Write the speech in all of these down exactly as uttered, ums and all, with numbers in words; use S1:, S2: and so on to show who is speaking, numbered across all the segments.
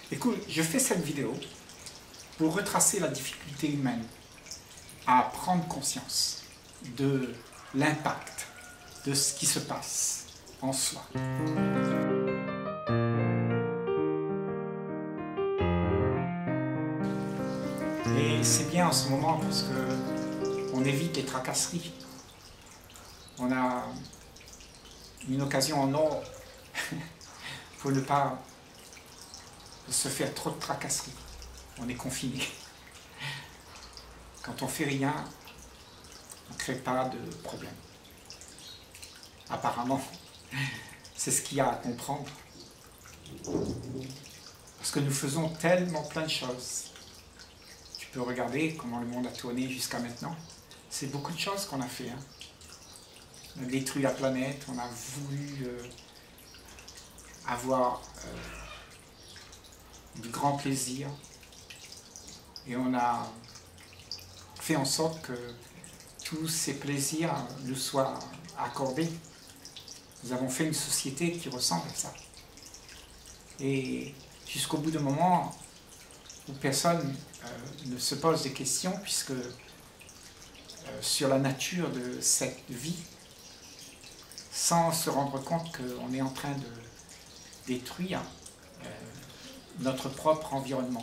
S1: Écoute, je fais cette vidéo pour retracer la difficulté humaine à prendre conscience de l'impact de ce qui se passe en soi. Et c'est bien en ce moment parce que on évite les tracasseries. On a une occasion en or pour ne pas se faire trop de tracasseries. On est confiné. Quand on fait rien, on ne crée pas de problème. Apparemment, c'est ce qu'il y a à comprendre. Parce que nous faisons tellement plein de choses. Tu peux regarder comment le monde a tourné jusqu'à maintenant. C'est beaucoup de choses qu'on a fait. Hein. On a détruit la planète, on a voulu euh, avoir euh, du grand plaisir. Et on a fait en sorte que tous ces plaisirs nous soient accordés. Nous avons fait une société qui ressemble à ça. Et jusqu'au bout d'un moment où personne euh, ne se pose des questions, puisque euh, sur la nature de cette vie, sans se rendre compte qu'on est en train de détruire euh, notre propre environnement.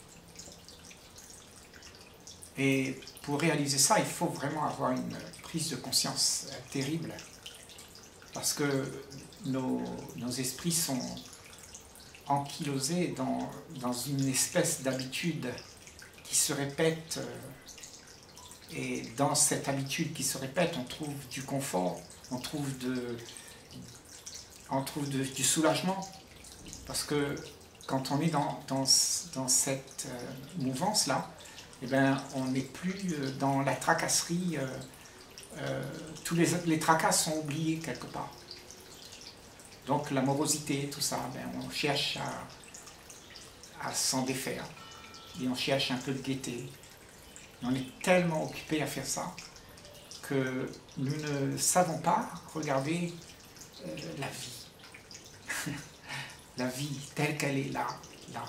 S1: Et pour réaliser ça, il faut vraiment avoir une prise de conscience euh, terrible, parce que nos, nos esprits sont ankylosés dans, dans une espèce d'habitude qui se répète, euh, et dans cette habitude qui se répète, on trouve du confort, on trouve, de, on trouve de, du soulagement, parce que quand on est dans, dans, dans cette euh, mouvance-là, eh bien, on n'est plus dans la tracasserie, euh, euh, tous les, les tracas sont oubliés quelque part. Donc la morosité, tout ça, ben, on cherche à, à s'en défaire, et on cherche un peu de gaieté. Et on est tellement occupé à faire ça que nous ne savons pas regarder euh, la vie. La vie telle qu'elle est là, là.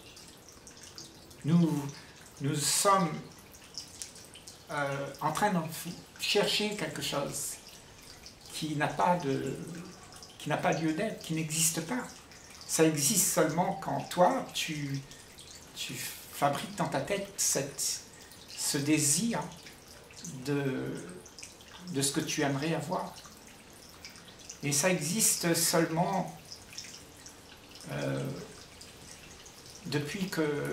S1: Nous, nous sommes euh, en train de chercher quelque chose qui n'a pas de, qui n'a pas lieu d'être, qui n'existe pas. Ça existe seulement quand toi, tu, tu fabriques dans ta tête cette, ce désir de, de ce que tu aimerais avoir. Et ça existe seulement euh, depuis que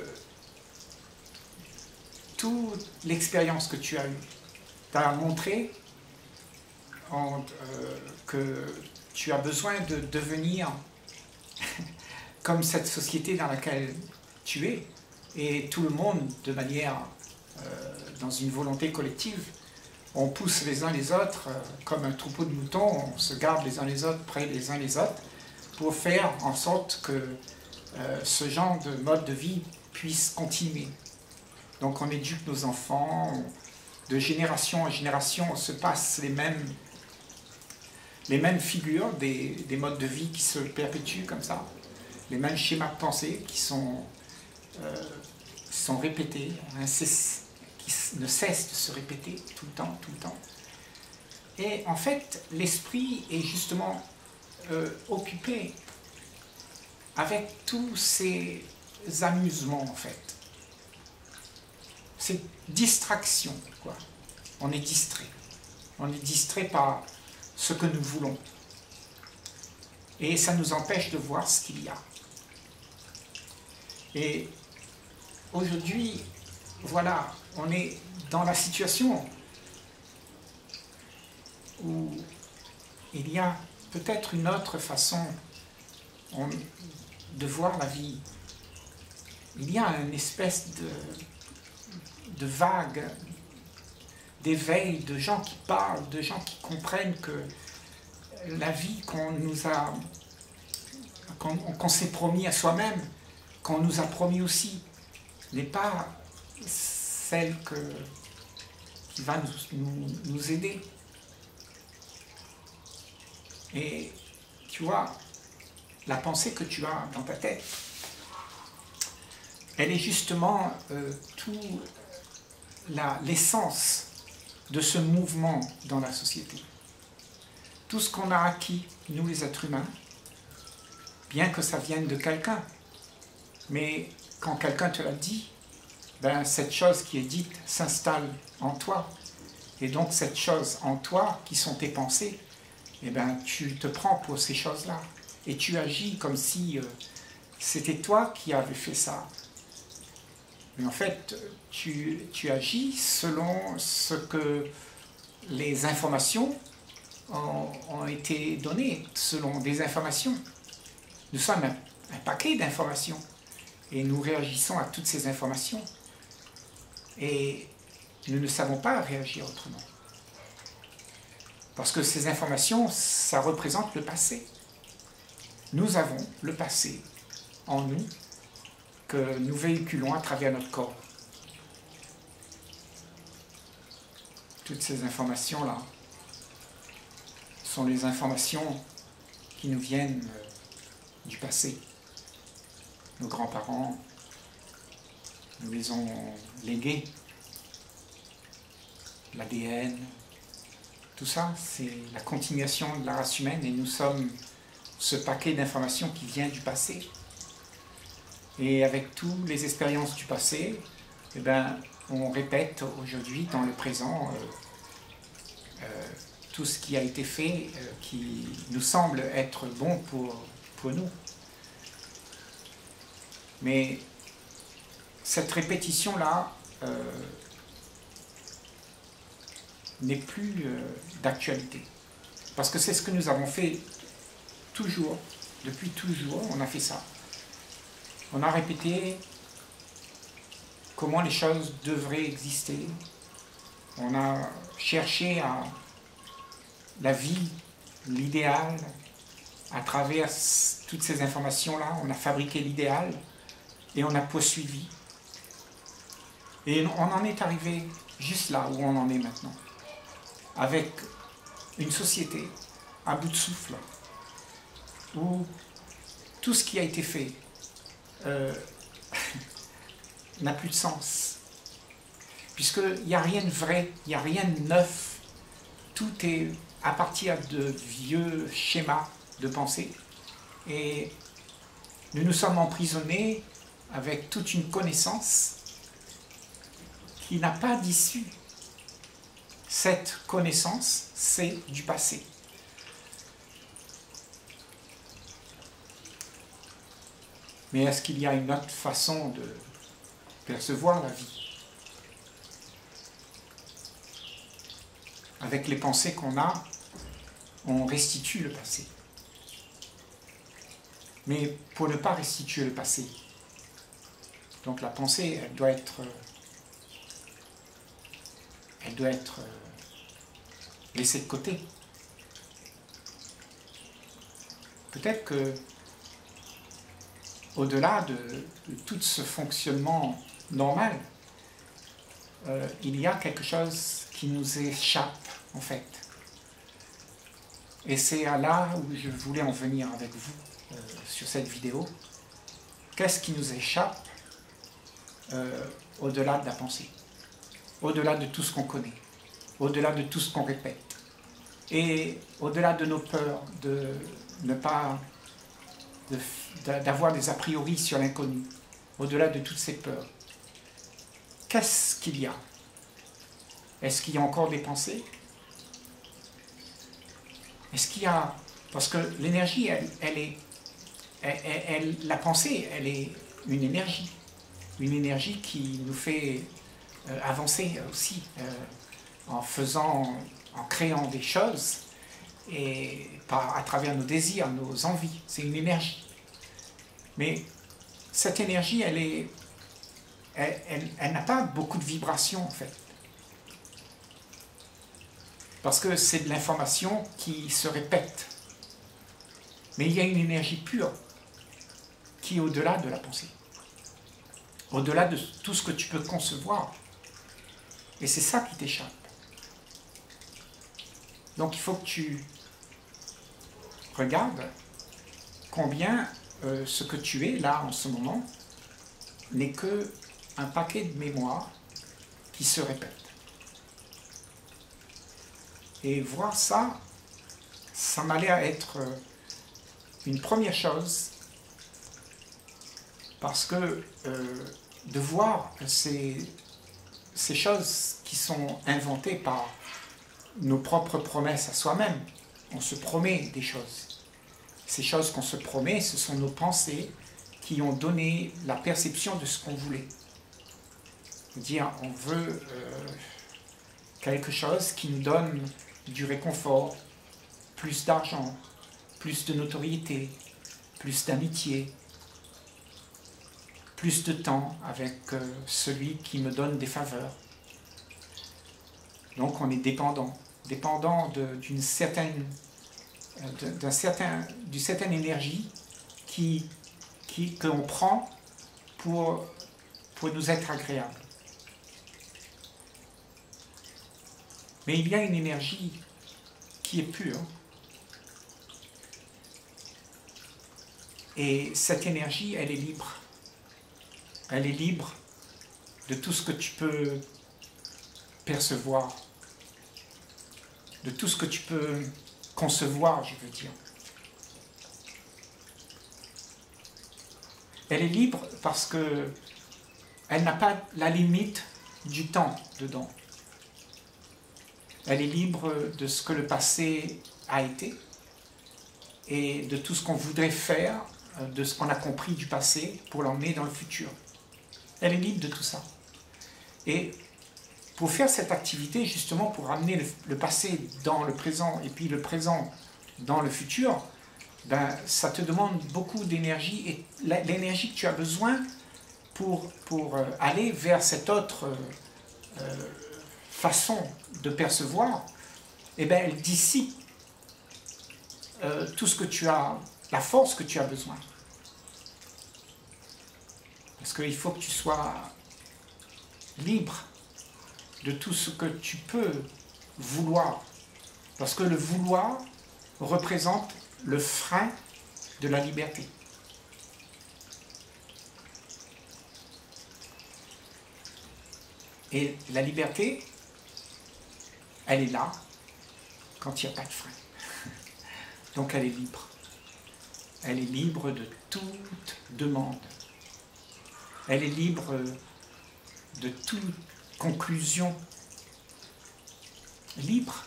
S1: toute l'expérience que tu as eue t'a montré en, euh, que tu as besoin de devenir comme cette société dans laquelle tu es, et tout le monde, de manière, euh, dans une volonté collective, on pousse les uns les autres, euh, comme un troupeau de moutons, on se garde les uns les autres, près les uns les autres, pour faire en sorte que euh, ce genre de mode de vie puisse continuer. Donc on éduque nos enfants, on, de génération en génération, on se passe les mêmes, les mêmes figures des, des modes de vie qui se perpétuent comme ça, les mêmes schémas de pensée qui sont, euh, sont répétés, incess, qui ne cessent de se répéter tout le temps, tout le temps. Et en fait, l'esprit est justement euh, occupé avec tous ces amusements, en fait. C'est distraction, quoi. On est distrait. On est distrait par ce que nous voulons. Et ça nous empêche de voir ce qu'il y a. Et aujourd'hui, voilà, on est dans la situation où il y a peut-être une autre façon de voir la vie. Il y a une espèce de de vagues, d'éveil, de gens qui parlent, de gens qui comprennent que la vie qu'on nous a, qu'on, qu'on s'est promis à soi-même, qu'on nous a promis aussi, n'est pas celle que, qui va nous, nous, nous aider. Et tu vois, la pensée que tu as dans ta tête, elle est justement euh, tout l'essence de ce mouvement dans la société. Tout ce qu'on a acquis, nous les êtres humains, bien que ça vienne de quelqu'un, mais quand quelqu'un te l'a dit, ben, cette chose qui est dite s'installe en toi. Et donc cette chose en toi, qui sont tes pensées, eh ben, tu te prends pour ces choses-là. Et tu agis comme si euh, c'était toi qui avais fait ça. Mais en fait, tu, tu agis selon ce que les informations ont, ont été données, selon des informations. Nous sommes un, un paquet d'informations et nous réagissons à toutes ces informations. Et nous ne savons pas réagir autrement. Parce que ces informations, ça représente le passé. Nous avons le passé en nous que nous véhiculons à travers notre corps. Toutes ces informations-là sont les informations qui nous viennent du passé. Nos grands-parents nous les ont léguées. L'A D N, tout ça, c'est la continuation de la race humaine et nous sommes ce paquet d'informations qui vient du passé. Et avec toutes les expériences du passé, eh ben, on répète aujourd'hui, dans le présent, euh, euh, tout ce qui a été fait, euh, qui nous semble être bon pour, pour nous. Mais cette répétition-là euh, n'est plus euh, d'actualité. Parce que c'est ce que nous avons fait toujours, depuis toujours, on a fait ça. On a répété comment les choses devraient exister. On a cherché à la vie, l'idéal, à travers toutes ces informations-là. On a fabriqué l'idéal et on a poursuivi. Et on en est arrivé juste là où on en est maintenant. Avec une société à bout de souffle, où tout ce qui a été fait euh, n'a plus de sens. Puisqu'il n'y a rien de vrai, il n'y a rien de neuf. Tout est à partir de vieux schémas de pensée. Et nous nous sommes emprisonnés avec toute une connaissance qui n'a pas d'issue. Cette connaissance, c'est du passé. Mais est-ce qu'il y a une autre façon de percevoir la vie? Avec les pensées qu'on a, on restitue le passé. Mais pour ne pas restituer le passé, donc la pensée, elle doit être, elle doit être laissée de côté. Peut-être que au-delà de, de tout ce fonctionnement normal, euh, il y a quelque chose qui nous échappe, en fait. Et c'est là où je voulais en venir avec vous, euh, sur cette vidéo. Qu'est-ce qui nous échappe euh, au-delà de la pensée, au-delà de tout ce qu'on connaît, au-delà de tout ce qu'on répète, et au-delà de nos peurs de ne pas... d'avoir des a priori sur l'inconnu, au-delà de toutes ces peurs. Qu'est-ce qu'il y a? Est-ce qu'il y a encore des pensées? Est-ce qu'il y a... Parce que l'énergie, elle, elle est... Elle, elle, la pensée, elle est une énergie. Une énergie qui nous fait euh, avancer aussi, euh, en faisant, en créant des choses, et par, à travers nos désirs, nos envies. C'est une énergie. Mais cette énergie, elle est, elle, elle, elle n'a pas beaucoup de vibrations, en fait. Parce que c'est de l'information qui se répète. Mais il y a une énergie pure qui est au-delà de la pensée. Au-delà de tout ce que tu peux concevoir. Et c'est ça qui t'échappe. Donc il faut que tu regardes combien euh, ce que tu es là en ce moment n'est que un paquet de mémoire qui se répète. Et voir ça, ça m'a l'air être une première chose, parce que euh, de voir ces, ces choses qui sont inventées par nos propres promesses à soi-même, on se promet des choses. Ces choses qu'on se promet, ce sont nos pensées qui ont donné la perception de ce qu'on voulait. Dire, on veut euh, quelque chose qui nous donne du réconfort, plus d'argent, plus de notoriété, plus d'amitié, plus de temps avec euh, celui qui me donne des faveurs. Donc on est dépendant, dépendant d'une certaine, d'un certain, d'une certaine énergie qui, qui, que l'on prend pour, pour nous être agréable. Mais il y a une énergie qui est pure. Et cette énergie, elle est libre. Elle est libre de tout ce que tu peux percevoir, de tout ce que tu peux concevoir, je veux dire. Elle est libre parce que elle n'a pas la limite du temps dedans. Elle est libre de ce que le passé a été et de tout ce qu'on voudrait faire, de ce qu'on a compris du passé pour l'emmener dans le futur. Elle est libre de tout ça. Et pour faire cette activité, justement, pour ramener le, le passé dans le présent et puis le présent dans le futur, ben, ça te demande beaucoup d'énergie et l'énergie que tu as besoin pour, pour aller vers cette autre euh, façon de percevoir, eh ben, elle dissipe euh, tout ce que tu as, la force que tu as besoin. Parce qu'il faut que tu sois libre de tout ce que tu peux vouloir. Parce que le vouloir représente le frein de la liberté. Et la liberté, elle est là quand il n'y a pas de frein. Donc elle est libre. Elle est libre de toute demande. Elle est libre de toute conclusion. Libre.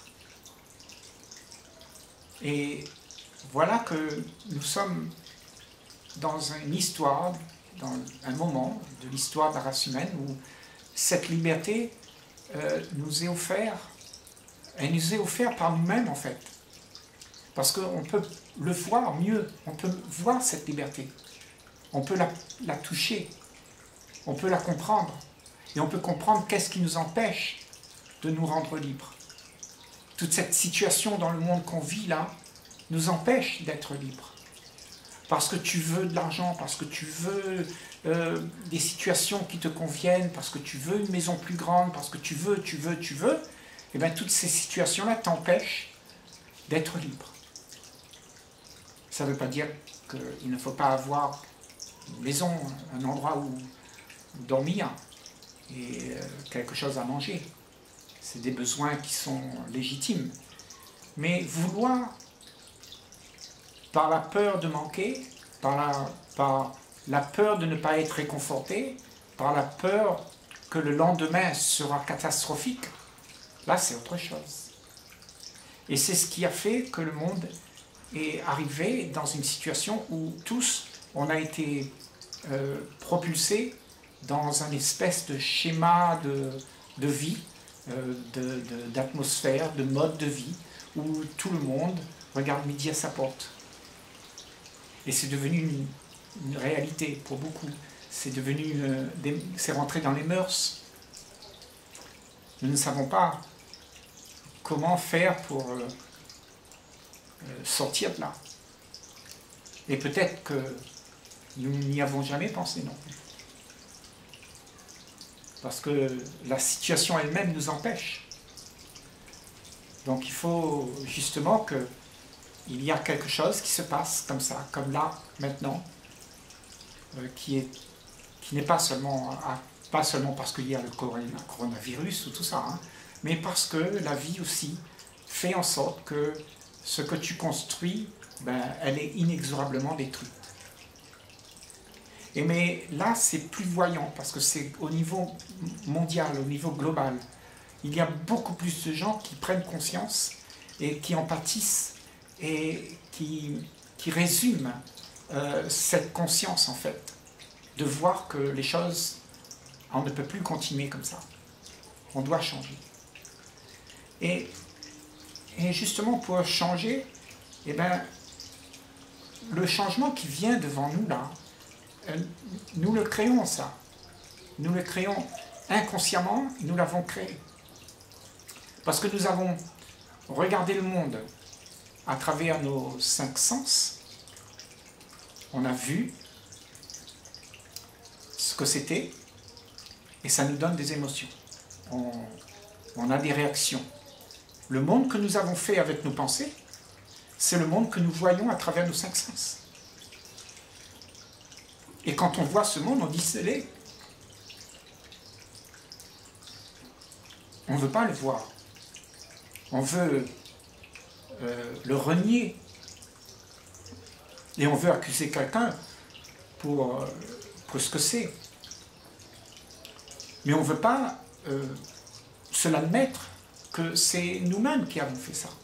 S1: Et voilà que nous sommes dans une histoire, dans un moment de l'histoire de la race humaine où cette liberté euh, nous est offerte, elle nous est offerte par nous-mêmes en fait. Parce qu'on peut le voir mieux, on peut voir cette liberté, on peut la, la toucher, on peut la comprendre, et on peut comprendre qu'est-ce qui nous empêche de nous rendre libres. Toute cette situation dans le monde qu'on vit là nous empêche d'être libres. Parce que tu veux de l'argent, parce que tu veux euh, des situations qui te conviennent, parce que tu veux une maison plus grande, parce que tu veux, tu veux, tu veux, et bien toutes ces situations-là t'empêchent d'être libre. Ça ne veut pas dire qu'il ne faut pas avoir une maison, un endroit où, où dormir et euh, quelque chose à manger. C'est des besoins qui sont légitimes. Mais vouloir, par la peur de manquer, par la, par la peur de ne pas être réconforté, par la peur que le lendemain sera catastrophique, là c'est autre chose. Et c'est ce qui a fait que le monde est arrivé dans une situation où tous, on a été euh, propulsés dans un espèce de schéma de, de vie, euh, de, de, d'atmosphère, de mode de vie, où tout le monde regarde midi à sa porte. Et c'est devenu une, une réalité pour beaucoup. C'est devenu, euh, des, c'est rentré dans les mœurs. Nous ne savons pas comment faire pour euh, euh, sortir de là. Et peut-être que nous n'y avons jamais pensé non plus. Parce que la situation elle-même nous empêche. Donc il faut justement que il y a quelque chose qui se passe comme ça, comme là, maintenant, euh, qui, est, n'est pas seulement, pas seulement parce qu'il y a le coronavirus ou tout ça, hein, mais parce que la vie aussi fait en sorte que ce que tu construis, ben, elle est inexorablement détruite. Et mais là, c'est plus voyant, parce que c'est au niveau mondial, au niveau global. Il y a beaucoup plus de gens qui prennent conscience et qui en pâtissent et qui, qui résument euh, cette conscience, en fait, de voir que les choses, on ne peut plus continuer comme ça. On doit changer. Et, et justement, pour changer, eh ben, le changement qui vient devant nous, là, nous le créons, ça. Nous le créons inconsciemment, nous l'avons créé. Parce que nous avons regardé le monde à travers nos cinq sens. On a vu ce que c'était et ça nous donne des émotions. On, on a des réactions. Le monde que nous avons fait avec nos pensées, c'est le monde que nous voyons à travers nos cinq sens. Et quand on voit ce monde, on dit c'est laid. On ne veut pas le voir. On veut euh, le renier. Et on veut accuser quelqu'un pour, euh, pour ce que c'est. Mais on ne veut pas euh, se l'admettre que c'est nous-mêmes qui avons fait ça.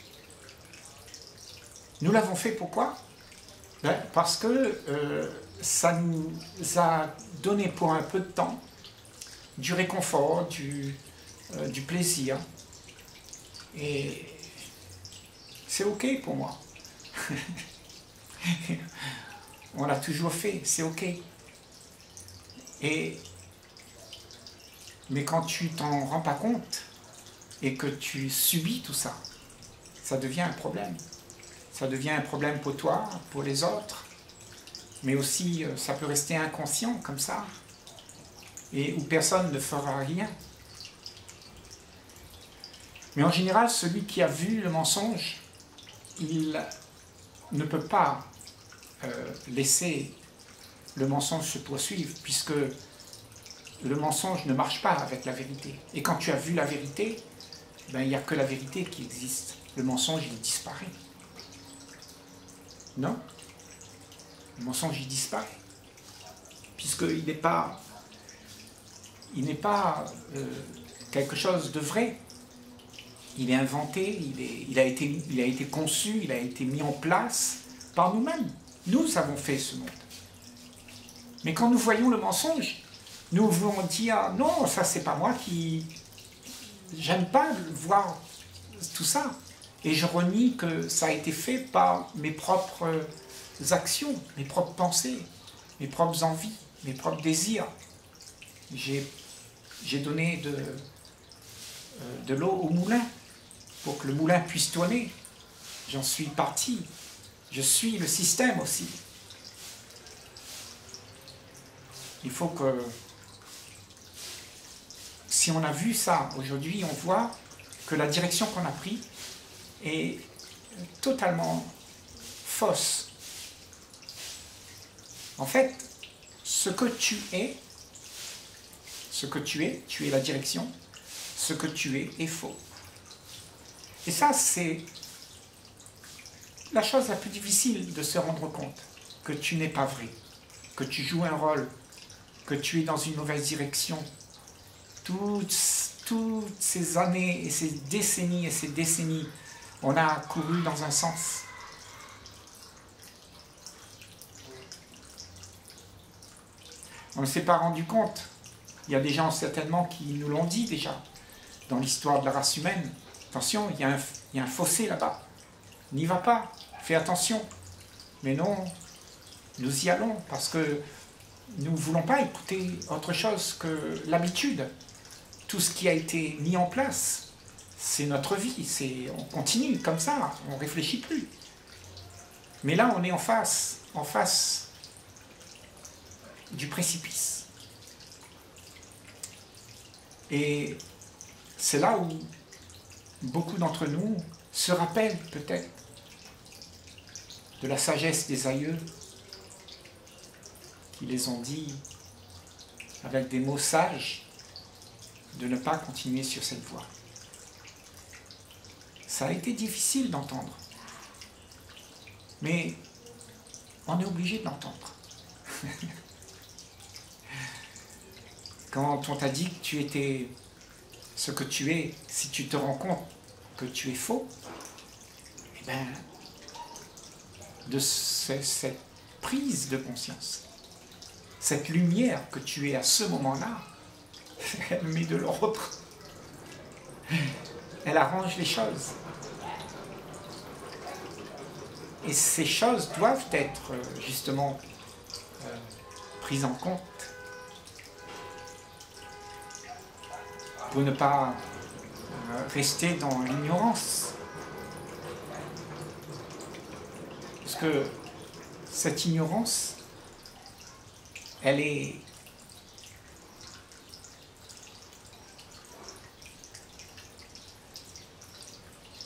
S1: Nous l'avons fait pourquoi? Ben, parce que euh, ça nous a donné pour un peu de temps du réconfort, du, euh, du plaisir. Et c'est ok pour moi. On l'a toujours fait, c'est ok. Et, mais quand tu t'en rends pas compte et que tu subis tout ça, ça devient un problème. Ça devient un problème pour toi, pour les autres, mais aussi ça peut rester inconscient comme ça, et où personne ne fera rien. Mais en général, celui qui a vu le mensonge, il ne peut pas euh, laisser le mensonge se poursuivre, puisque le mensonge ne marche pas avec la vérité. Et quand tu as vu la vérité, ben, il n'y a que la vérité qui existe. Le mensonge, il disparaît. Non, le mensonge il disparaît, puisqu'il n'est pas, il n'est pas euh, quelque chose de vrai. Il est inventé, il, est, il, a été, il a été conçu, il a été mis en place par nous-mêmes. Nous avons fait ce monde. Mais quand nous voyons le mensonge, nous voulons dire non, ça c'est pas moi qui... J'aime pas voir tout ça. Et je renie que ça a été fait par mes propres actions, mes propres pensées, mes propres envies, mes propres désirs. J'ai donné de, de l'eau au moulin pour que le moulin puisse tourner. J'en suis parti. Je suis le système aussi. Il faut que, si on a vu ça aujourd'hui, on voit que la direction qu'on a prise est totalement fausse. En fait, ce que tu es, ce que tu es, tu es la direction, ce que tu es est faux. Et ça, c'est la chose la plus difficile de se rendre compte, que tu n'es pas vrai, que tu joues un rôle, que tu es dans une mauvaise direction. Toutes, toutes ces années et ces décennies et ces décennies, on a couru dans un sens. On ne s'est pas rendu compte. Il y a des gens certainement qui nous l'ont dit déjà, dans l'histoire de la race humaine. Attention, il y a un, il y a un fossé là-bas. N'y va pas, fais attention. Mais non, nous y allons parce que nous ne voulons pas écouter autre chose que l'habitude. Tout ce qui a été mis en place, c'est notre vie, c'est, on continue comme ça, on ne réfléchit plus. Mais là, on est en face, en face du précipice. Et c'est là où beaucoup d'entre nous se rappellent peut-être de la sagesse des aïeux qui les ont dit avec des mots sages, de ne pas continuer sur cette voie. Ça a été difficile d'entendre, mais on est obligé de l'entendre. Quand on t'a dit que tu étais ce que tu es, si tu te rends compte que tu es faux, eh bien, de ce, cette prise de conscience, cette lumière que tu es à ce moment-là, elle met de l'ordre. Elle arrange les choses. Et ces choses doivent être justement euh, prises en compte pour ne pas euh, rester dans l'ignorance. Parce que cette ignorance, elle est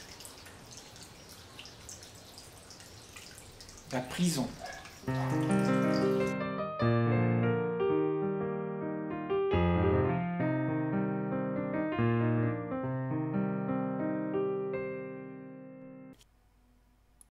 S1: la prison.